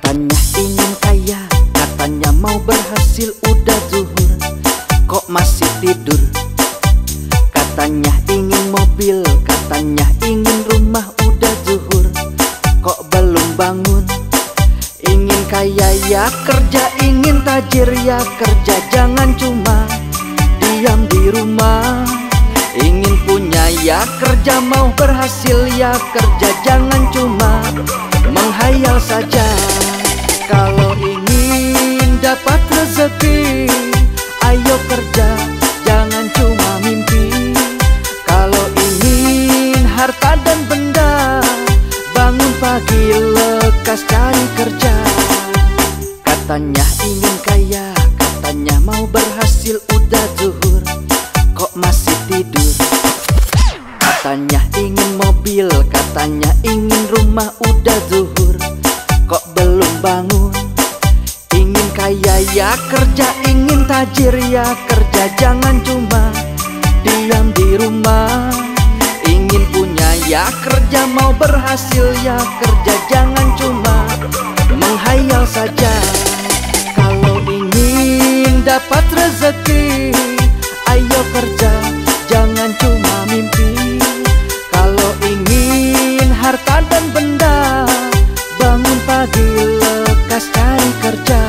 Katanya ingin kaya, katanya mau berhasil, udah zuhur kok masih tidur. Katanya ingin mobil, katanya ingin rumah, udah zuhur kok belum bangun. Ingin kaya ya kerja, ingin tajir ya kerja, jangan cuma diam di rumah. Ingin punya ya kerja, mau berhasil ya kerja, jangan cuma menghayal saja. Kalau ingin dapat rezeki, ayo kerja, jangan cuma mimpi. Kalau ingin harta dan benda, bangun pagi lekas cari kerja. Katanya ingin kaya, katanya mau berhasil, udah zuhur kok masih tidur. Katanya ingin mobil, katanya ingin rumah, udah zuhur kok belum bangun. Ingin kaya ya kerja, ingin tajir ya kerja, jangan cuma diam di rumah. Ingin punya ya kerja, mau berhasil ya kerja, jangan cuma menghayal saja. Kalau ingin dapat rezeki, ayo kerja, jangan cuma mimpi. Kalau ingin harta dan benda, bangun pagi lekas cari kerja.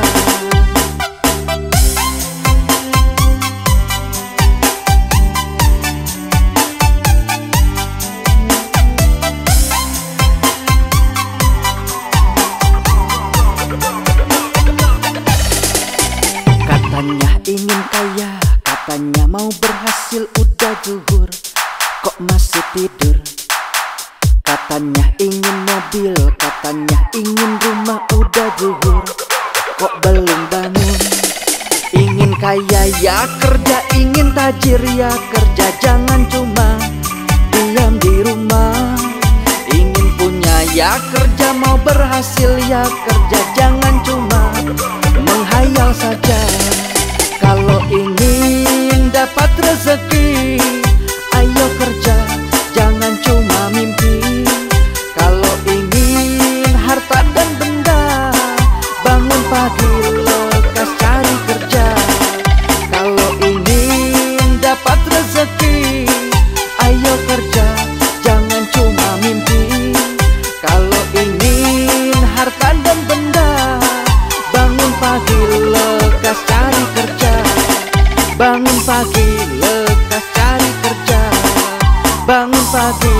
Katanya ingin kaya, katanya mau berhasil, udah zuhur kok masih tidur. Katanya ingin mobil, katanya ingin rumah, udah zuhur kok belum bangun. Ingin kaya ya kerja, ingin tajir ya kerja, jangan cuma diam di rumah. Ingin punya ya kerja, mau berhasil ya kerja, jangan cuma menghayal saja. Kalau ingin dapat rezeki, ayo kerja, jangan cuma mimpi. Kalau ingin harta dan benda, bangun pagi lekas cari kerja. Kalau ingin dapat rezeki, ayo kerja, jangan cuma mimpi. Kalau ingin harta dan benda, bangun pagi lekas cari kerja. Bangun pagi lekas cari kerja. Bangun pagi,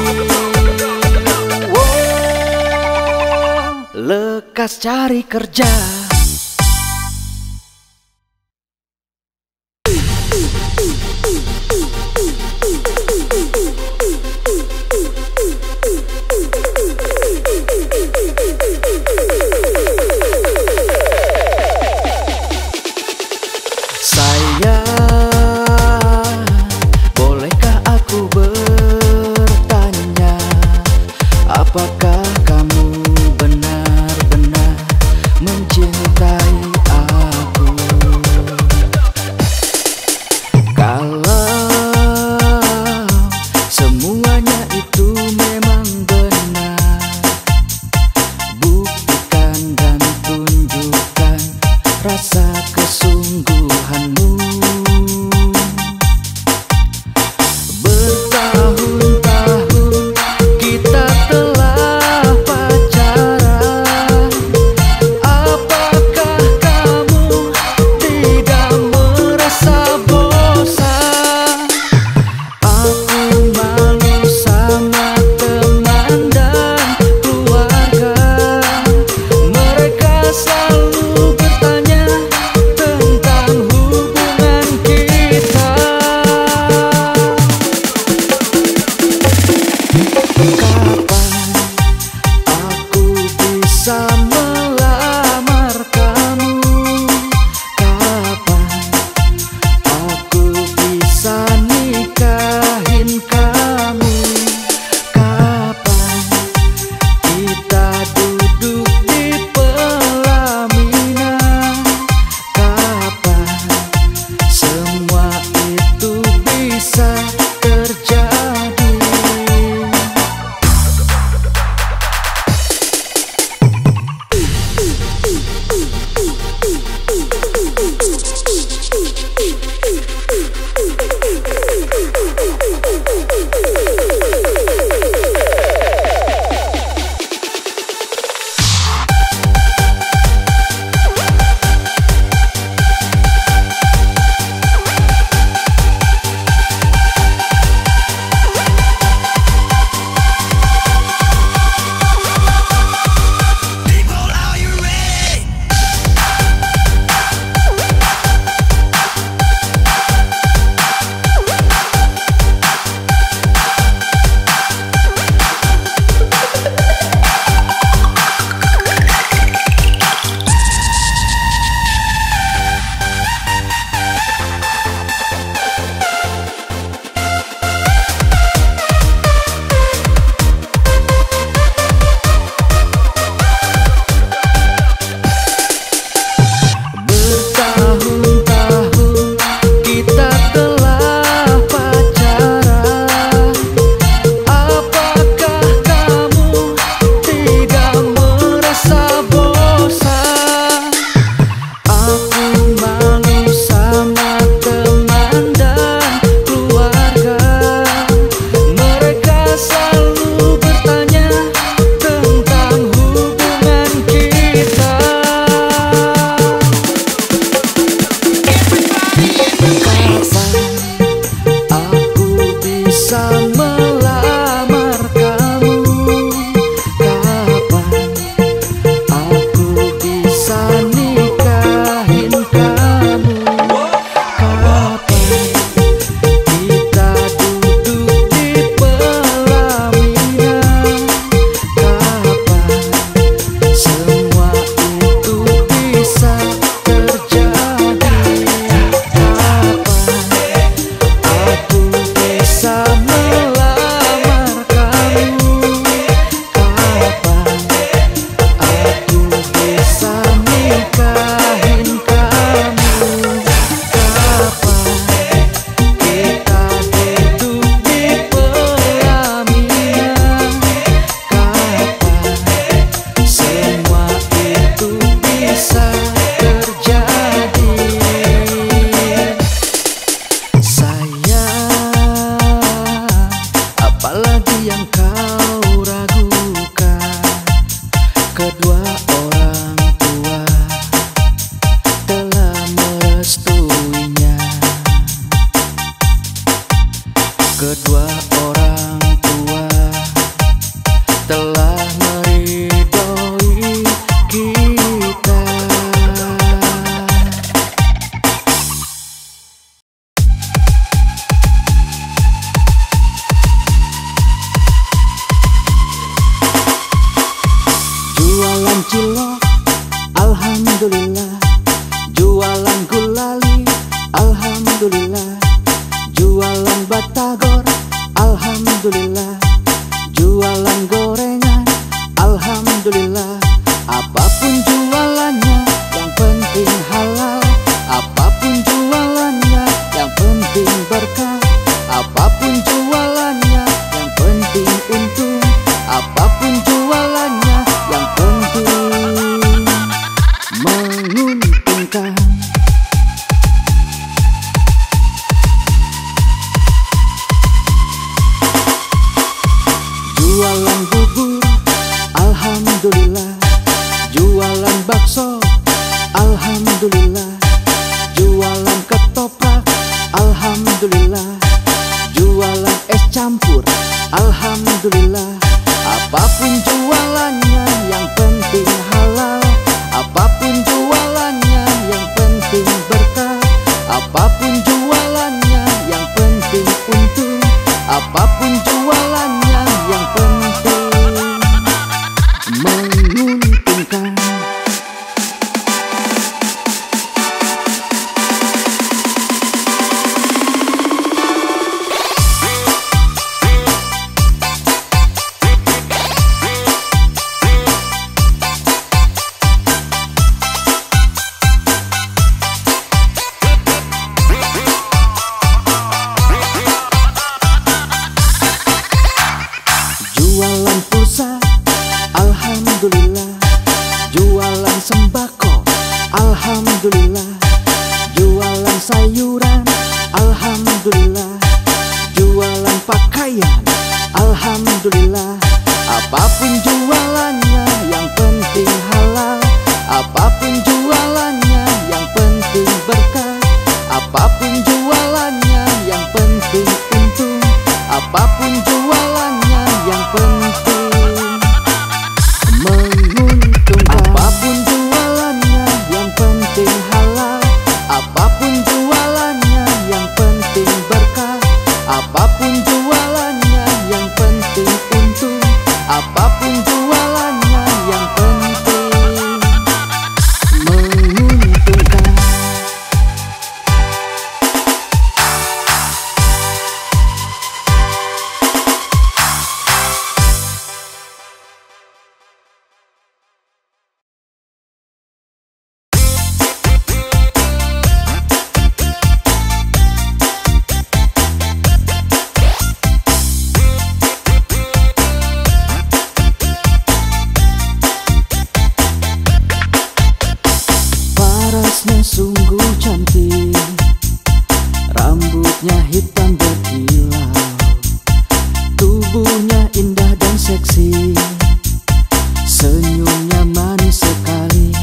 lekas cari kerja. Sayang, bolehkah aku bertanya, apakah kamu benar-benar mencintai sungguh cantik, rambutnya hitam berkilau, tubuhnya indah dan seksi, senyumnya manis sekali.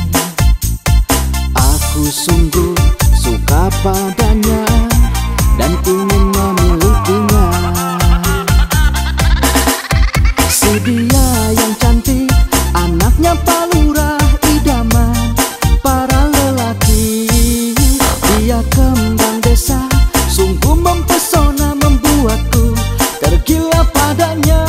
Aku sungguh suka padanya dan ingin memilikinya. Si dia yang cantik, anaknya Pak Lurah, idaman para lelaki. Dia kembang desa, sungguh mempesona, membuatku tergila padanya.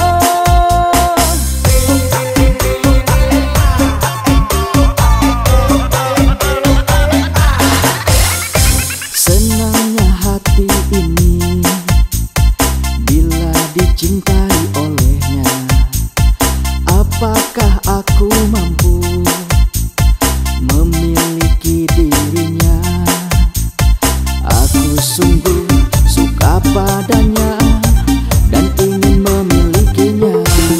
Senangnya hati ini bila dicintai olehnya. Apakah aku mampu memiliki dirinya? Aku sungguh suka padanya dan ingin memilikinya.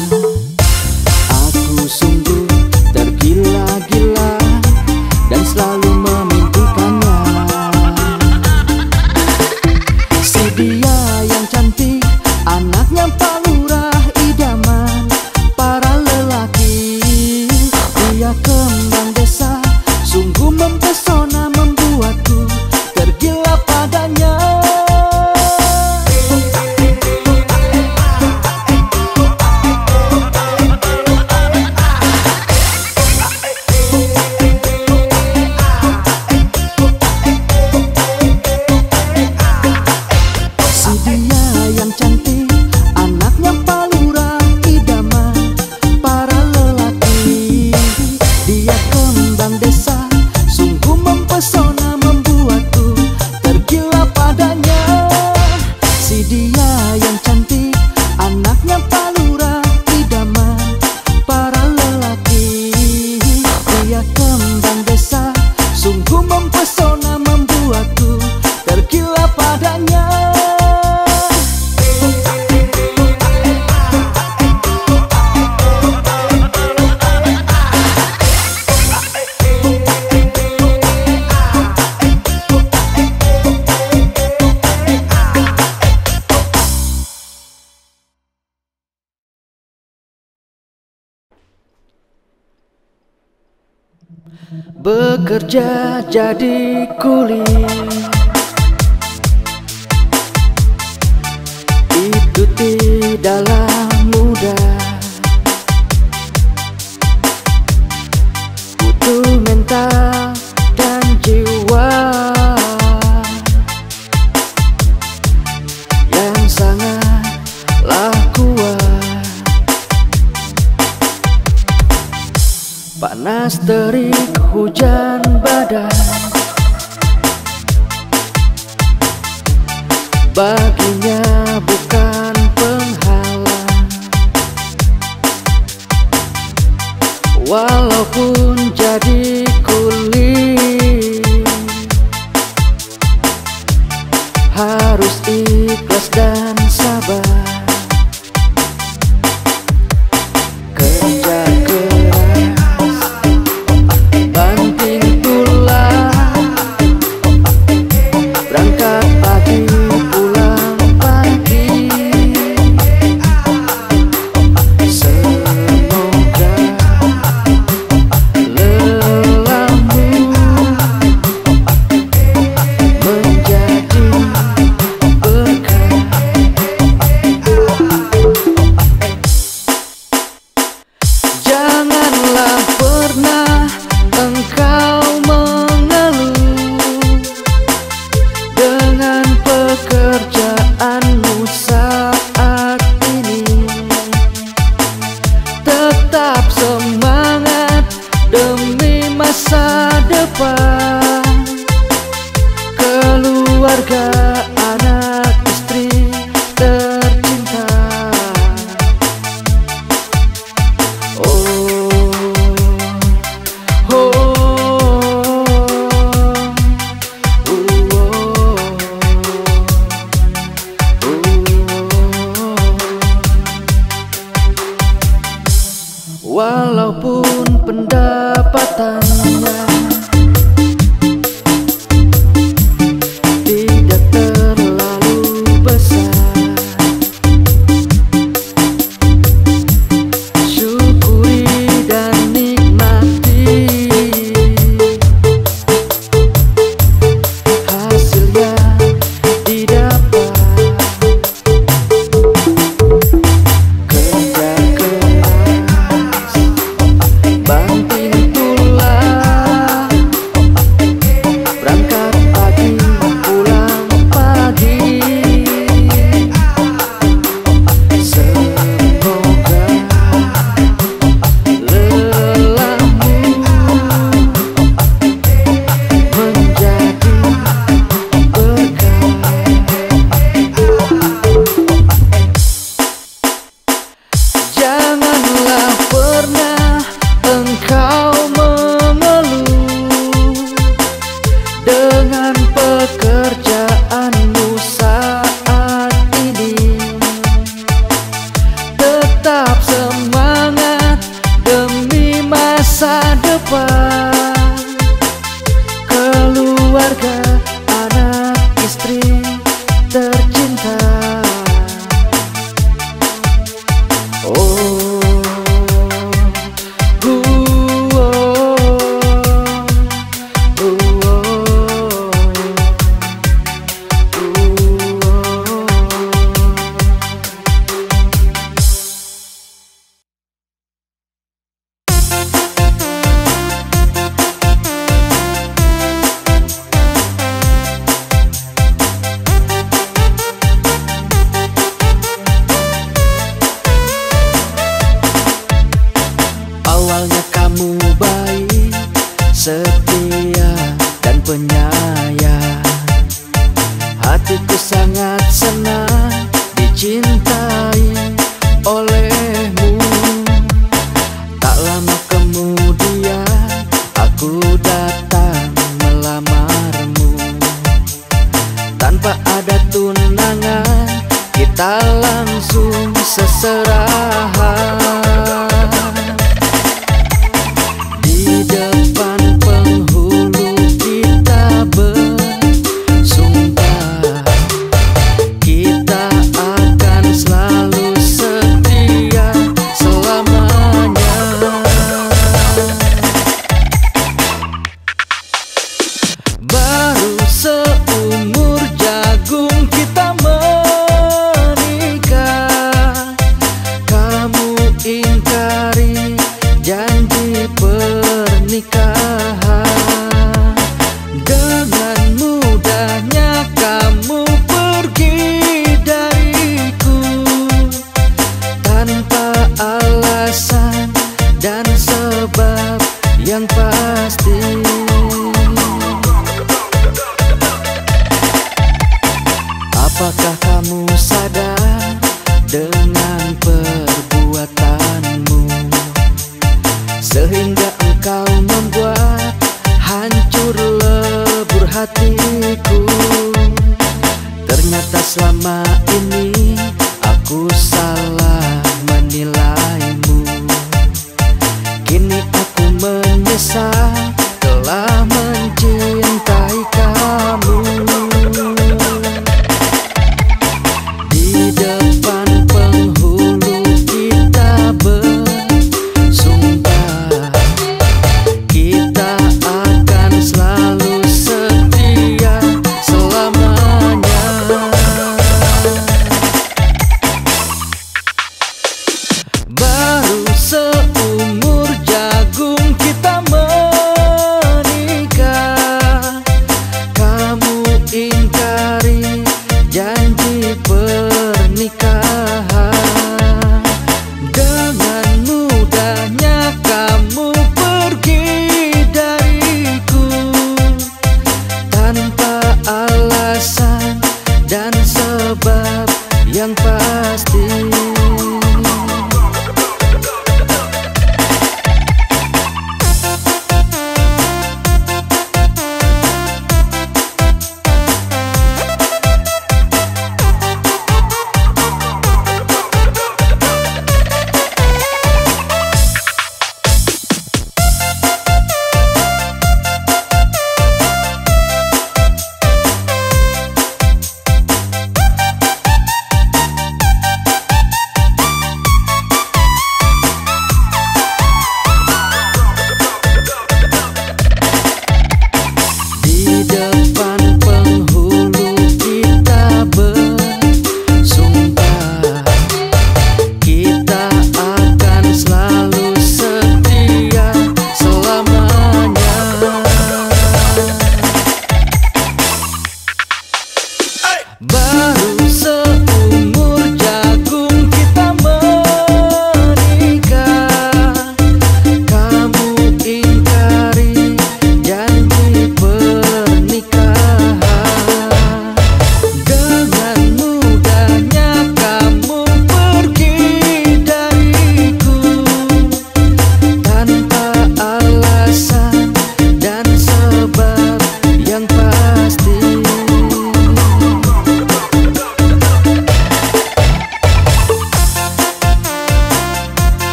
Aku sungguh tergila-gila dan selalu memimpikannya. Si dia yang cantik, anaknya Pak Lurah, idaman para lelaki. Dia kembang desa, sungguh mempesona, membuatku tergila padanya. Si dia yang cantik, anaknya Pak Lurah, idaman para lelaki. Dia kembang desa, sungguh mempesona, membuatku tergila padanya. Si dia yang cantik, anaknya Pak Lurah, idaman para lelaki. Dia kembang desa, sungguh mempesona, membuatku tergila padanya. Bekerja jadi kuli, itu tidaklah mudah. Butuh mental dan jiwa yang sangatlah kuat. Panas terik, hujan badai, baginya bukan penghalang. Walaupun jadi kuli, harus ikhlas dan sabar. Kerja keras, banting tulang, berangkat pagi, pulang pagi. Semoga lelahmu menjadi berkah. Janganlah pernah engkau mengeluh dengan pekerjaanmu saat ini. Tetap semangat demi masa depan, keluarga, anak, istri tercinta. Walaupun pendapatannya setia dan penyayang. Hatiku sangat senang dicintai olehmu. Tak lama kemudian aku datang melamarmu. Tanpa ada tunangan, kita langsung seserahan. Di depan penghulu kita bersumpah, kita akan selalu setia selamanya. Baru seumur jagung kita menikah, kamu ingkari janji pernikahan. Dengan mudahnya kamu pergi dariku, tanpa alasan dan sebab yang pasti. Apakah kamu sadar dengan perbuatanmu, sehingga engkau membuat